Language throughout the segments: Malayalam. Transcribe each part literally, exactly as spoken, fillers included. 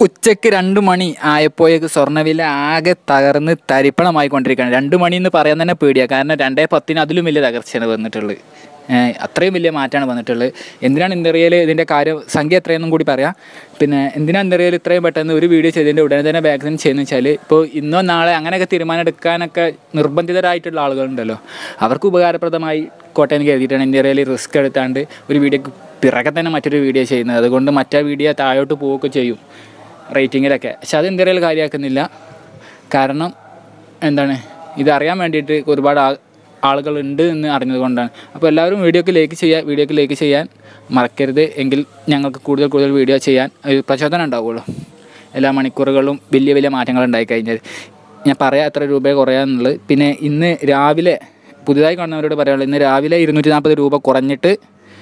ഉച്ചയ്ക്ക് രണ്ട് മണി ആയപ്പോഴേക്ക് സ്വർണ്ണവില ആകെ തകർന്ന് തരിപ്പണമായിക്കൊണ്ടിരിക്കുകയാണ്. രണ്ട് മണി എന്ന് പറയാൻ തന്നെ പേടിയാണ്. കാരണം രണ്ടേ പത്തിന് അതിലും വലിയ തകർച്ചയാണ് വന്നിട്ടുള്ളത്. അത്രയും വലിയ മാറ്റമാണ് വന്നിട്ടുള്ളത്. എന്തിനാണ് ഇന്ത്യയിൽ ഇതിൻ്റെ കാര്യം സംഖ്യ എത്രയെന്നും കൂടി പറയാം. പിന്നെ എന്തിനാണ് ഇന്ത്യയിൽ ഇത്രയും പെട്ടെന്ന് ഒരു വീഡിയോ ചെയ്തതിൻ്റെ ഉടനെ തന്നെ വാക്സിൻ ചെയ്യുന്നത് വെച്ചാൽ, ഇപ്പോൾ ഇന്നോ നാളെ അങ്ങനെയൊക്കെ തീരുമാനം എടുക്കാനൊക്കെ നിർബന്ധിതരായിട്ടുള്ള ആളുകളുണ്ടല്ലോ, അവർക്ക് ഉപകാരപ്രദമായി കോട്ടയം കരുതിയിട്ടാണ് ഇന്ത്യയിൽ റിസ്ക് എടുത്താണ്ട് ഒരു വീഡിയോക്ക് പിറകെ തന്നെ മറ്റൊരു വീഡിയോ ചെയ്യുന്നത്. അതുകൊണ്ട് മറ്റേ വീഡിയോ താഴോട്ട് പോവുകയൊക്കെ ചെയ്യും റേറ്റിങ്ങിലൊക്കെ. പക്ഷെ അത് ഇന്ത്യയിൽ കാര്യമാക്കുന്നില്ല. കാരണം എന്താണ്, ഇതറിയാൻ വേണ്ടിയിട്ട് ഒരുപാട് ആ ആളുകളുണ്ട് എന്ന് അറിഞ്ഞതുകൊണ്ടാണ്. അപ്പോൾ എല്ലാവരും വീഡിയോക്ക് ലൈക്ക് ചെയ്യുക, വീഡിയോക്ക് ലൈക്ക് ചെയ്യാൻ മറക്കരുത്. എങ്കിൽ ഞങ്ങൾക്ക് കൂടുതൽ കൂടുതൽ വീഡിയോ ചെയ്യാൻ ഒരു പ്രചോദനം ഉണ്ടാവുകയുള്ളൂ. എല്ലാ മണിക്കൂറുകളും വലിയ വലിയ മാറ്റങ്ങൾ ഉണ്ടായിക്കഴിഞ്ഞാൽ ഞാൻ പറയാം എത്ര രൂപ കുറയാന്നുള്ളത്. പിന്നെ ഇന്ന് രാവിലെ പുതുതായി കാണുന്നവരോട് പറയാനുള്ളത്, ഇന്ന് രാവിലെ ഇരുന്നൂറ്റി നാൽപ്പത് രൂപ കുറഞ്ഞിട്ട്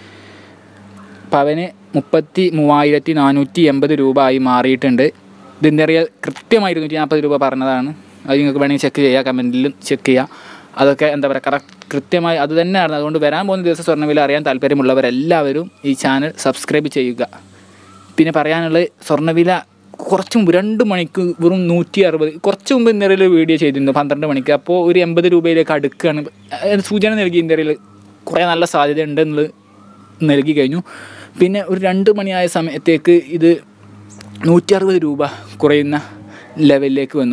പവന് മുപ്പത്തി മൂവായിരത്തി നാനൂറ്റി എൺപത് രൂപ ആയി മാറിയിട്ടുണ്ട്. ഇതിൻ്റെ അറിയാൻ കൃത്യമായി ഇരുന്നൂറ്റി നാൽപ്പത് രൂപ പറഞ്ഞതാണ്. അത് നിങ്ങൾക്ക് വേണമെങ്കിൽ ചെക്ക് ചെയ്യുക, കമൻറ്റിലും ചെക്ക് ചെയ്യുക. അതൊക്കെ എന്താ പറയുക, കറക്റ്റ് കൃത്യമായി അത് തന്നെയാണ്. അതുകൊണ്ട് വരാൻ പോകുന്ന ദിവസം സ്വർണ്ണവില അറിയാൻ താല്പര്യമുള്ളവരെല്ലാവരും ഈ ചാനൽ സബ്സ്ക്രൈബ് ചെയ്യുക. പിന്നെ പറയാനുള്ളത്, സ്വർണ്ണവില കുറച്ച് മുമ്പ് രണ്ട് മണിക്ക് വെറും നൂറ്റി അറുപത് കുറച്ച് മുമ്പ് ഇന്ത്യയിൽ വീഡിയോ ചെയ്തിരുന്നു പന്ത്രണ്ട് മണിക്ക്. അപ്പോൾ ഒരു എൺപത് രൂപയിലേക്ക് അടുക്കുകയാണ്. സൂചന നൽകി ഇന്ത്യയിൽ കുറേ നല്ല സാധ്യത ഉണ്ടെന്നുള്ളത് നൽകി കഴിഞ്ഞു. പിന്നെ ഒരു രണ്ട് മണിയായ സമയത്തേക്ക് ഇത് നൂറ്റി അറുപത് രൂപ കുറയുന്ന ലെവലിലേക്ക് വന്നു.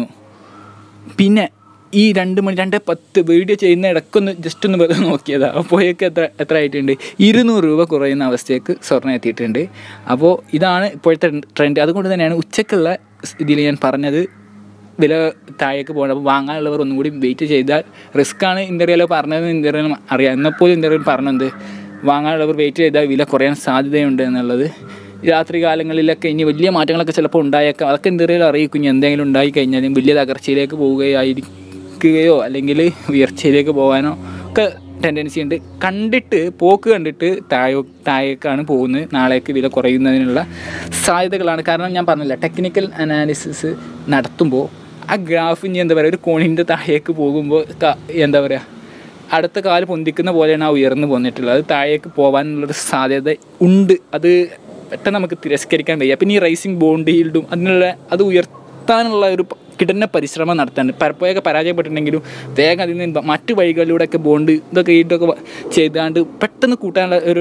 പിന്നെ ഈ രണ്ട് മണി രണ്ട് പത്ത് വീഡിയോ ചെയ്യുന്ന ഇടയ്ക്കൊന്ന് ജസ്റ്റ് ഒന്ന് വെറുതെ നോക്കിയതാണ്. അപ്പോഴേക്ക് എത്ര എത്ര ആയിട്ടുണ്ട്, ഇരുന്നൂറ് രൂപ കുറയുന്ന അവസ്ഥയ്ക്ക് സ്വർണ്ണം എത്തിയിട്ടുണ്ട്. അപ്പോൾ ഇതാണ് ഇപ്പോഴത്തെ ട്രെൻഡ്. അതുകൊണ്ട് തന്നെയാണ് ഉച്ചയ്ക്കുള്ള ഇതിൽ ഞാൻ പറഞ്ഞത് വില താഴേക്ക് പോകണം. അപ്പോൾ വാങ്ങാനുള്ളവർ ഒന്നും കൂടി വെയിറ്റ് ചെയ്താൽ റിസ്ക്കാണ്. ഇന്ത്യയിലോ പറഞ്ഞത് ഇന്ത്യയിലും അറിയാം. എന്നപ്പോൾ ഇന്ത്യയിൽ പറഞ്ഞത് വാങ്ങാനുള്ളവർ വെയിറ്റ് ചെയ്താൽ വില കുറയാൻ സാധ്യതയുണ്ട് എന്നുള്ളത്. രാത്രി കാലങ്ങളിലൊക്കെ ഇനി വലിയ മാറ്റങ്ങളൊക്കെ ചിലപ്പോൾ ഉണ്ടായേക്കാം. അതൊക്കെ ഇന്ത്യയിൽ അറിയിക്കും. ഇനി എന്തെങ്കിലും ഉണ്ടായി കഴിഞ്ഞാലും വലിയ തകർച്ചയിലേക്ക് പോവുകയായിരിക്കുകയോ അല്ലെങ്കിൽ ഉയർച്ചയിലേക്ക് പോകാനോ ഒക്കെ ടെൻഡൻസി ഉണ്ട്. കണ്ടിട്ട് പോക്ക് കണ്ടിട്ട് താഴെ താഴേക്കാണ് പോകുന്നത്. നാളേക്ക് വില കുറയുന്നതിനുള്ള സാധ്യതകളാണ്. കാരണം ഞാൻ പറഞ്ഞില്ല, ടെക്നിക്കൽ അനാലിസിസ് നടത്തുമ്പോൾ ആ ഗ്രാഫ് ഇനി എന്താ പറയുക, ഒരു കോണിൻ്റെ താഴേക്ക് പോകുമ്പോൾ എന്താ പറയുക, അടുത്ത കാല് പൊന്തിക്കുന്ന പോലെയാണ് ആ ഉയർന്നു പോന്നിട്ടുള്ളത്. അത് താഴേക്ക് പോകാനുള്ളൊരു സാധ്യത ഉണ്ട്. അത് പെട്ടെന്ന് നമുക്ക് തിരസ്കരിക്കാൻ വയ്യ. പിന്നെ ഈ റൈസിങ് ബോണ്ട് ഈൽഡും അതിനുള്ള അത് ഉയർത്താനുള്ള ഒരു കിടന്ന പരിശ്രമം നടത്താൻ പലപ്പോഴൊക്കെ പരാജയപ്പെട്ടിട്ടുണ്ടെങ്കിലും വേഗം അതിൽ നിന്ന് മറ്റു വഴികളിലൂടെയൊക്കെ ബോണ്ട് ഇതൊക്കെ ഈൽഡൊക്കെ ചെയ്താണ്ട് പെട്ടെന്ന് കൂട്ടാനുള്ള ഒരു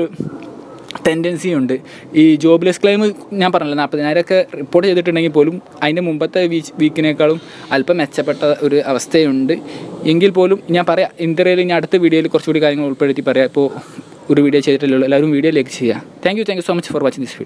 ടെൻഡൻസി ഉണ്ട്. ഈ ജോബ്ലെസ് ക്ലെയിം ഞാൻ പറഞ്ഞല്ലോ നാൽപ്പതിനായിരമൊക്കെ റിപ്പോർട്ട് ചെയ്തിട്ടുണ്ടെങ്കിൽ പോലും അതിൻ്റെ മുമ്പത്തെ വീക്ക് വീക്കിനേക്കാളും അല്പം മെച്ചപ്പെട്ട ഒരു അവസ്ഥയുണ്ട്. എങ്കിൽ പോലും ഞാൻ പറയാം, ഇന്ത്യയിൽ ഇനി അടുത്ത വീഡിയോയിൽ കുറച്ചുകൂടി കാര്യങ്ങൾ ഉൾപ്പെടുത്തി പറയാം. ഇപ്പോൾ ഒരു വീഡിയോ ചെയ്തിട്ടില്ലല്ലോ. എല്ലാവരും വീഡിയോ ലൈക്ക് ചെയ്യുക. Thank you thank you so much for watching this video.